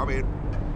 Come in.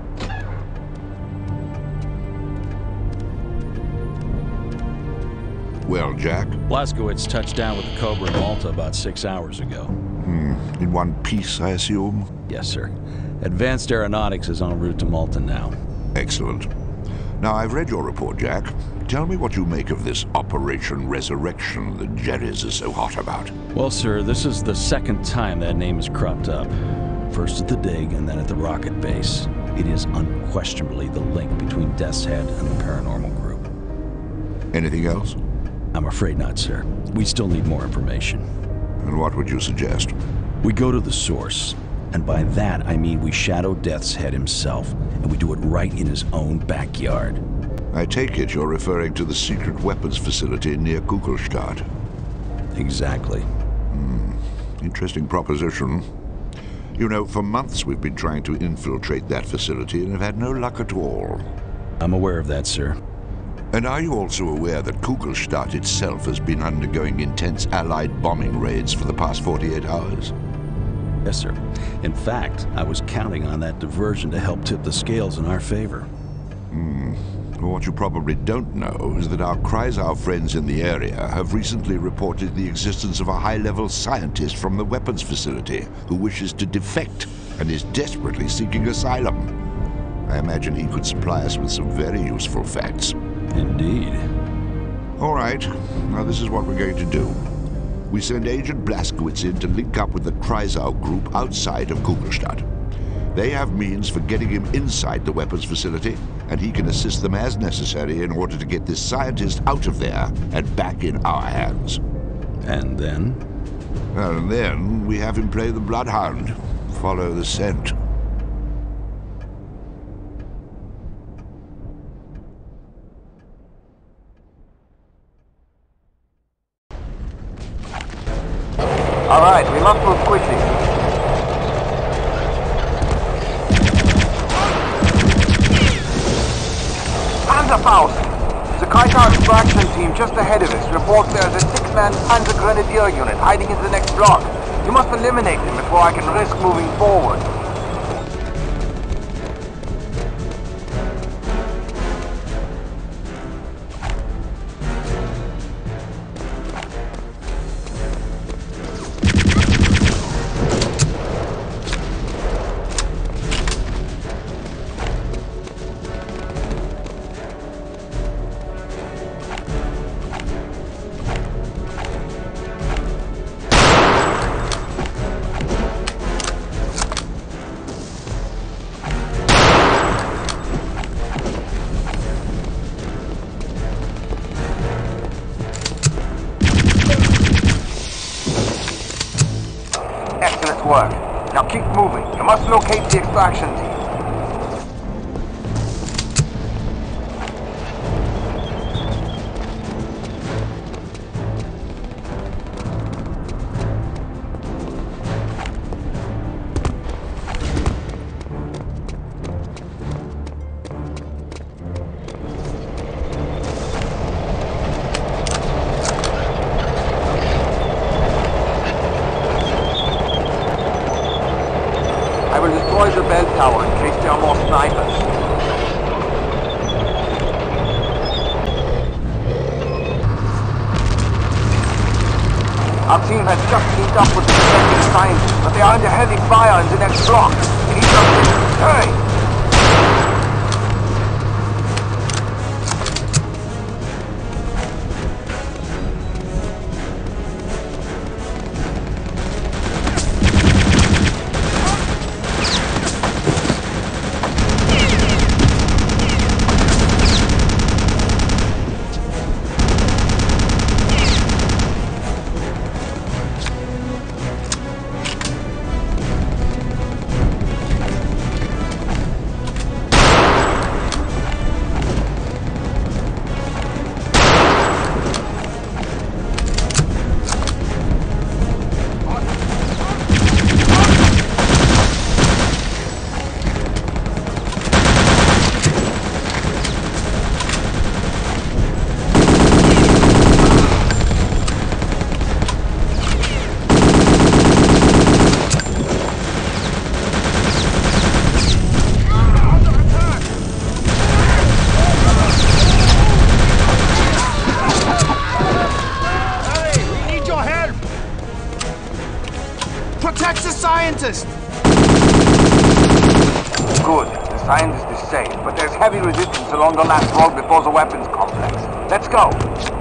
Well, Jack? Blazkowicz touched down with the Cobra in Malta about 6 hours ago. In one piece, I assume? Yes, sir. Advanced Aeronautics is en route to Malta now. Excellent. Now, I've read your report, Jack. Tell me what you make of this Operation Resurrection that Jerry's is so hot about. Well, sir, this is the second time that name has cropped up. First at the dig and then at the rocket base. It is unquestionably the link between Death's Head and the paranormal group. Anything else? I'm afraid not, sir. We still need more information. And what would you suggest? We go to the source. And by that, I mean we shadow Death's Head himself, and we do it right in his own backyard. I take it you're referring to the secret weapons facility near Kugelstadt. Exactly. Interesting proposition. You know, for months we've been trying to infiltrate that facility and have had no luck at all. I'm aware of that, sir. And are you also aware that Kugelstadt itself has been undergoing intense Allied bombing raids for the past 48 hours? Yes, sir. In fact, I was counting on that diversion to help tip the scales in our favor. What you probably don't know is that our Kreisau friends in the area have recently reported the existence of a high-level scientist from the weapons facility who wishes to defect and is desperately seeking asylum. I imagine he could supply us with some very useful facts. Indeed. All right. Now this is what we're going to do. We send Agent Blazkowicz in to link up with the Kreisau group outside of Kugelstadt. They have means for getting him inside the weapons facility, and he can assist them as necessary in order to get this scientist out of there and back in our hands. And then? And then we have him play the bloodhound, follow the scent. All right, we must move quickly. Panzerfaust! The Kreisau extraction team just ahead of us reports there's a 6-man Panzer Grenadier unit hiding in the next block. You must eliminate them before I can risk moving forward. Excellent work. Now keep moving. You must locate the extraction team. I will destroy the bell tower in case there are more snipers. Our team has just teamed up with the defending scientists, but they are under heavy fire in the next block. We need something. Hurry! protects the scientist! Good. The scientist is safe, but there's heavy resistance along the last road before the weapons complex. Let's go.